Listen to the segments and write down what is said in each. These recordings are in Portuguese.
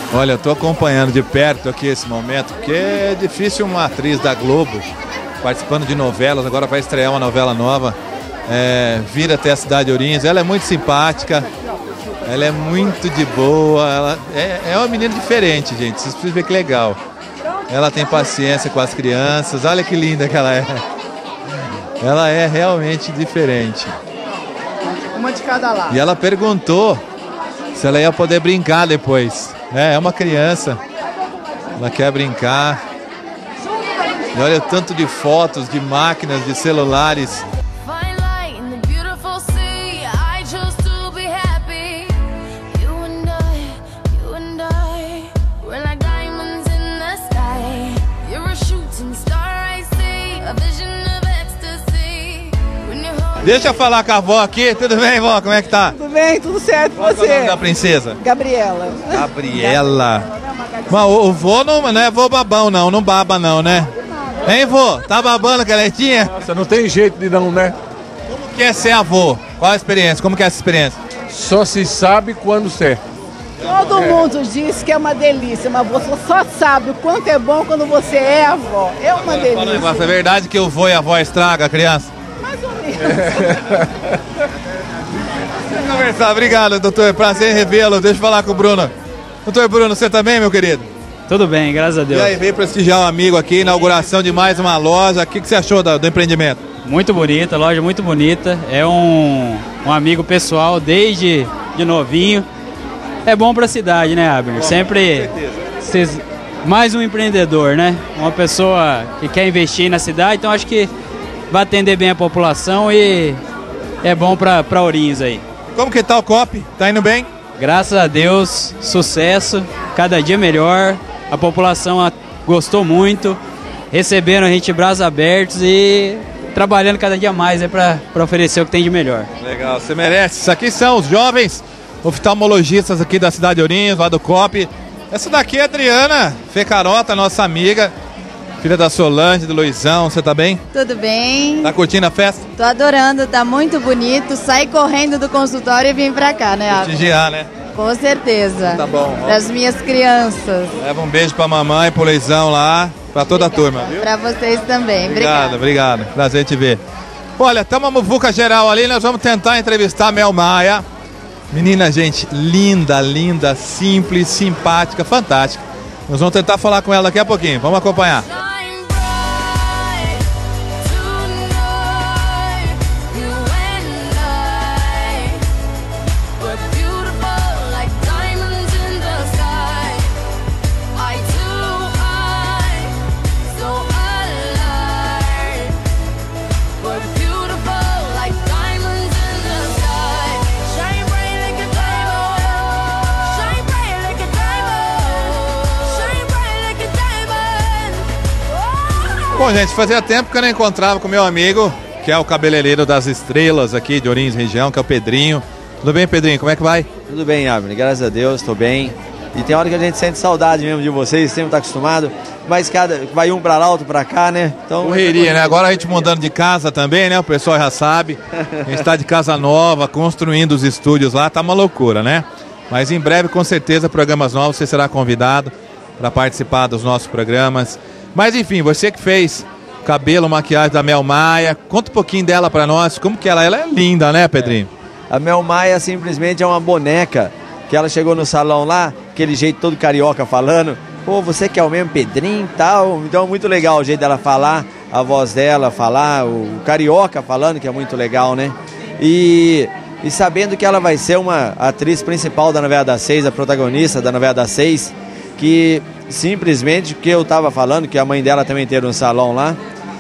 Olha, eu tô acompanhando de perto aqui esse momento, porque é difícil uma atriz da Globo, participando de novelas, agora vai estrear uma novela nova, vir até a cidade de Ourinhos. Ela é muito simpática, ela é muito de boa, ela é uma menina diferente, gente, vocês precisam ver que legal. Ela tem paciência com as crianças, olha que linda que ela é. Ela é realmente diferente. Uma de cada lado. E ela perguntou se ela ia poder brincar depois. É uma criança, ela quer brincar. E olha o tanto de fotos, de máquinas, de celulares. Deixa eu falar com a avó aqui, tudo bem, vó? Como é que tá? Tudo bem, tudo certo com Qual é o você? nome da princesa? Gabriela. Gabriela. Mas o vô não é vô babão não baba não, né? Hein, vô? Tá babando, Caletinha? Nossa, não tem jeito de não, né? Como que é ser avô? Qual a experiência? Como que é essa experiência? Só se sabe quando ser. Todo mundo diz que é uma delícia, mas você só sabe o quanto é bom quando você é avó. É uma delícia. É verdade que o vô e a avó estraga a criança? Mais ou menos. Vamos conversar, obrigado, doutor. Prazer em revê-lo. Deixa eu falar com o Bruno. Doutor Bruno, você também, meu querido? Tudo bem, graças a Deus. E aí, veio prestigiar um amigo aqui, inauguração de mais uma loja. O que você achou do empreendimento? Muito bonita, loja muito bonita. É um amigo pessoal desde de novinho. É bom para a cidade, né, Abner? Sempre mais um empreendedor, né? Uma pessoa que quer investir na cidade, então acho que vai atender bem a população e é bom para Ourinhos aí. Como que tá o COP? Tá indo bem? Graças a Deus, sucesso, cada dia melhor. A população gostou muito, recebendo a gente de braços abertos e trabalhando cada dia mais para oferecer o que tem de melhor. Legal, você merece. Isso aqui são os jovens oftalmologistas aqui da cidade de Ourinhos, lá do COP. Essa daqui é a Adriana Fecarota, nossa amiga, filha da Solange, do Luizão. Você tá bem? Tudo bem. Tá curtindo a festa? Tô adorando, tá muito bonito. Saí correndo do consultório e vim pra cá, né, Abner? Prestigiar, né? Com certeza. Tá bom. Das minhas crianças. Leva um beijo pra mamãe, pro Luizão lá, pra toda a turma, viu? Pra vocês também. Obrigado. Prazer te ver. Olha, tem uma muvuca geral ali, nós vamos tentar entrevistar a Mel Maia. Menina, gente, linda, simples, simpática, fantástica. Nós vamos tentar falar com ela daqui a pouquinho. Vamos acompanhar. Bom, gente, fazia tempo que eu não encontrava com meu amigo, que é o cabeleireiro das estrelas aqui de Ourinhos região, que é o Pedrinho. Tudo bem, Pedrinho? Como é que vai? Tudo bem, Abner. Graças a Deus, estou bem. E tem hora que a gente sente saudade mesmo de vocês, sempre está acostumado. Mas vai um para lá, outro para cá, né? Então, correria, né? Agora a gente mudando de casa também, né? O pessoal já sabe. A gente está de casa nova, construindo os estúdios lá, tá uma loucura, né? Mas em breve, com certeza, programas novos, você será convidado para participar dos nossos programas. Mas enfim, você que fez cabelo, maquiagem da Mel Maia, conta um pouquinho dela para nós, como que ela é linda, né, Pedrinho? A Mel Maia simplesmente é uma boneca, que ela chegou no salão lá, aquele jeito todo carioca falando, pô, você que é o mesmo Pedrinho e tal, então é muito legal o jeito dela falar, a voz dela falar, o carioca falando, que é muito legal, né? E sabendo que ela vai ser uma atriz principal da novela das 6, a protagonista da novela das 6, que simplesmente, que eu estava falando, que a mãe dela também teve um salão lá,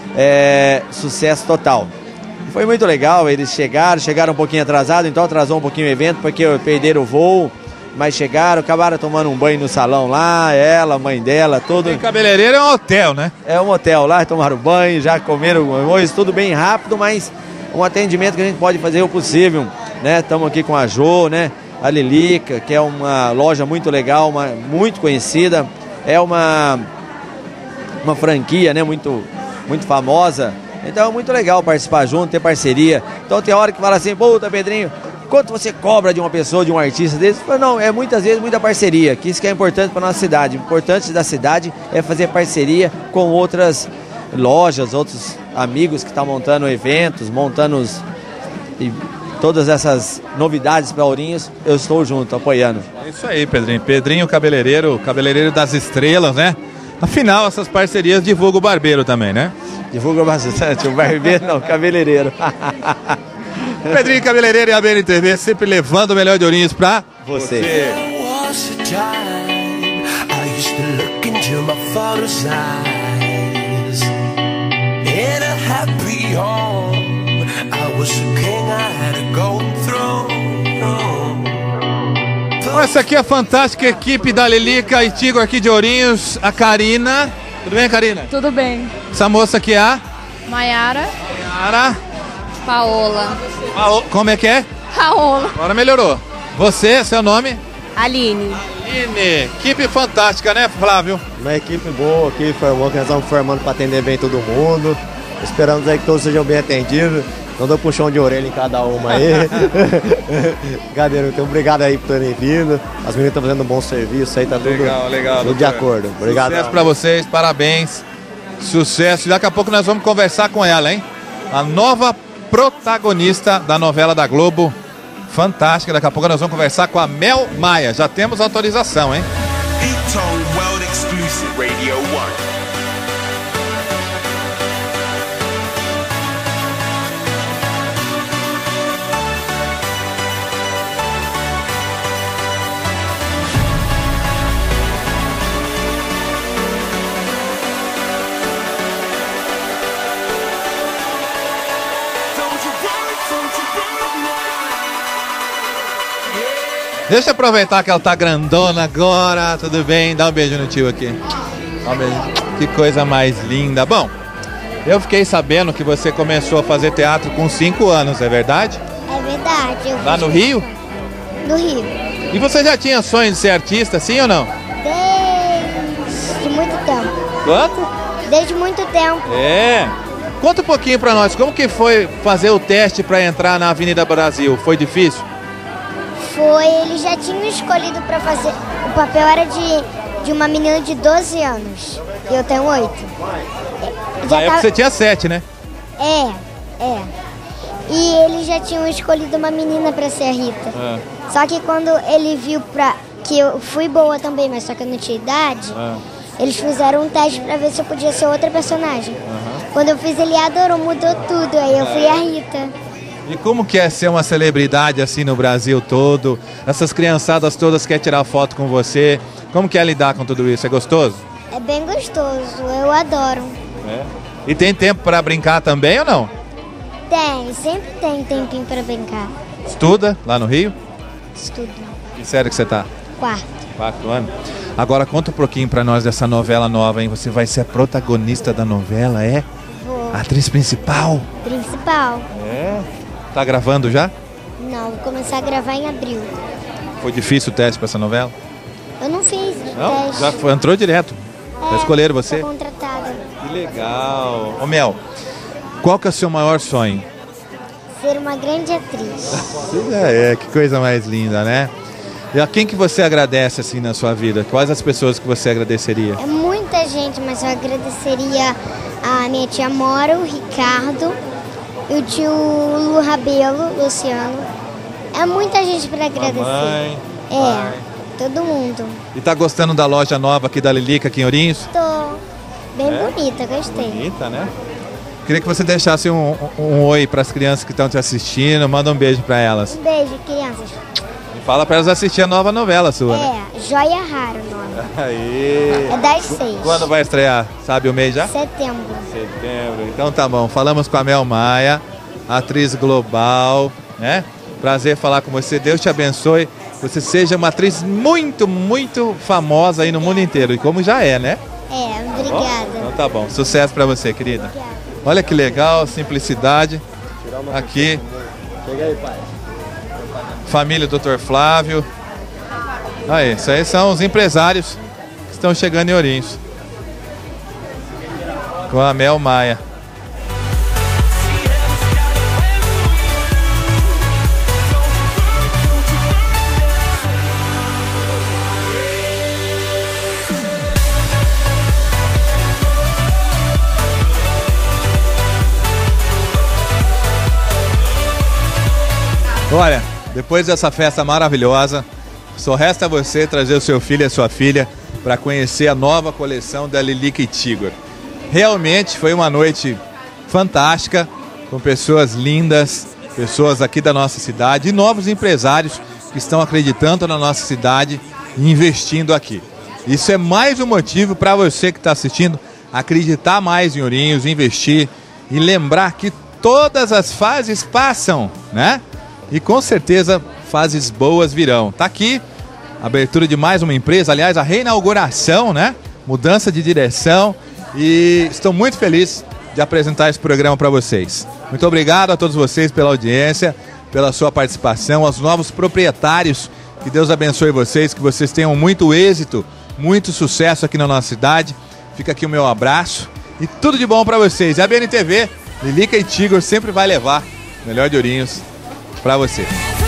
sucesso total. Foi muito legal, eles chegaram um pouquinho atrasados, então atrasou um pouquinho o evento, porque perderam o voo, mas chegaram, acabaram tomando um banho no salão lá, ela, a mãe dela, todo... E cabeleireiro é um hotel, né? É um hotel lá, tomaram banho, já comeram coisa, tudo bem rápido, mas um atendimento que a gente pode fazer o possível, né? Estamos aqui com a Jo, né? A Lilica, que é uma loja muito legal, muito conhecida, é uma franquia, né? Muito famosa. Então é muito legal participar junto, ter parceria. Então tem hora que fala assim, puta, Pedrinho, quanto você cobra de uma pessoa, de um artista desse? Não, é muitas vezes muita parceria, que isso que é importante para nossa cidade. O importante da cidade é fazer parceria com outras lojas, outros amigos que estão montando eventos, e todas essas novidades para Ourinhos, eu estou junto, apoiando. É isso aí, Pedrinho. Pedrinho, cabeleireiro das estrelas, né? Afinal, essas parcerias divulgam o barbeiro também, né? Divulga bastante, o barbeiro não, o cabeleireiro. Pedrinho Cabeleireiro e a BNTV sempre levando o melhor de Ourinhos pra você. Essa aqui é a fantástica equipe da Lilica e Tigo aqui de Ourinhos, a Karina. Tudo bem, Karina? Tudo bem. Essa moça aqui é a Maiara. Paola. Como é que é? Paola. Agora melhorou. Você, seu nome? Aline. Aline. Equipe fantástica, né, Flávio? Uma equipe boa aqui, formou, que nós estamos formando para atender bem todo mundo. Esperamos aí que todos sejam bem atendidos. Não dou puxão de orelha em cada uma aí. Brincadeira, então obrigado aí por terem vindo. As meninas estão fazendo um bom serviço aí, tá legal, tudo de acordo. Obrigado. Sucesso pra vocês, parabéns. Sucesso. Daqui a pouco nós vamos conversar com ela, hein? A nova protagonista da novela da Globo. Fantástica. Daqui a pouco nós vamos conversar com a Mel Maia. Já temos autorização, hein? World Exclusive Radio 1. Deixa eu aproveitar que ela tá grandona agora. Tudo bem? Dá um beijo no tio aqui. Dá um beijo. Que coisa mais linda. Bom, eu fiquei sabendo que você começou a fazer teatro com 5 anos, é verdade? É verdade. Lá no Rio? No Rio. E você já tinha sonho de ser artista, sim ou não? Desde muito tempo. Quanto? Desde muito tempo. É. Conta um pouquinho pra nós, como que foi fazer o teste pra entrar na Avenida Brasil? Foi difícil? Eles já tinham escolhido para fazer. O papel era de uma menina de 12 anos. E eu tenho 8. Na época você tinha 7, né? É. E eles já tinham escolhido uma menina para ser a Rita. Só que quando ele viu que eu fui boa também, mas só que eu não tinha idade, eles fizeram um teste para ver se eu podia ser outra personagem. Quando eu fiz, ele adorou, mudou tudo. Aí eu fui a Rita. E como que é ser uma celebridade assim no Brasil todo? Essas criançadas todas querem tirar foto com você. Como que é lidar com tudo isso? É gostoso? É bem gostoso, eu adoro. É. E tem tempo para brincar também ou não? Tem, sempre tem tempinho para brincar. Estuda lá no Rio? Estudo. Que série que você tá? 4. 4 anos. Agora conta um pouquinho para nós dessa novela nova, hein? Você vai ser a protagonista da novela, é? Vou. A atriz principal? Principal. É. Tá gravando já? Não, vou começar a gravar em abril. Foi difícil o teste para essa novela? Eu não fiz Não? teste. Já entrou direto? Já escolheram você? Tô contratada. Que legal. Ô Mel, qual que é o seu maior sonho? Ser uma grande atriz. Que coisa mais linda, né? E a quem que você agradece assim na sua vida? Quais as pessoas que você agradeceria? É muita gente, mas eu agradeceria a minha tia Mora, o Ricardo, e o tio Lu Rabelo, Luciano. É muita gente para agradecer. Mãe, todo mundo. E tá gostando da loja nova aqui da Lilica, aqui em Ourinhos? Tô. Bem bonita, gostei. Bonita, né? Queria que você deixasse um oi para as crianças que estão te assistindo. Manda um beijo para elas. Um beijo, crianças. E fala para elas assistir a nova novela sua. Né? Joia Rara o nome. Aí. É das 6. Quando vai estrear? Sabe o mês já? Setembro. Então tá bom. Falamos com a Mel Maia, atriz global, né? Prazer falar com você. Deus te abençoe. Você seja uma atriz muito, muito famosa aí no mundo inteiro. E como já é, né? Obrigada. Então tá bom. Sucesso pra você, querida. Obrigada. Olha que legal, simplicidade. Aqui. Chega aí, pai. Família Dr. Flávio. Aí, isso aí são os empresários que estão chegando em Ourinhos. Com a Mel Maia. Olha, depois dessa festa maravilhosa, só resta você trazer o seu filho e a sua filha para conhecer a nova coleção da Lilica e Tigor. Realmente foi uma noite fantástica, com pessoas lindas, pessoas aqui da nossa cidade e novos empresários que estão acreditando na nossa cidade e investindo aqui. Isso é mais um motivo para você que está assistindo acreditar mais em Ourinhos, investir e lembrar que todas as fases passam, né? E com certeza fases boas virão. Tá aqui a abertura de mais uma empresa, aliás, a reinauguração, né? Mudança de direção e estou muito feliz de apresentar esse programa para vocês. Muito obrigado a todos vocês pela audiência, pela sua participação, aos novos proprietários, que Deus abençoe vocês, que vocês tenham muito êxito, muito sucesso aqui na nossa cidade. Fica aqui o meu abraço e tudo de bom para vocês. E a BNTV, Lilica e Tigor sempre vai levar o melhor de Ourinhos para você.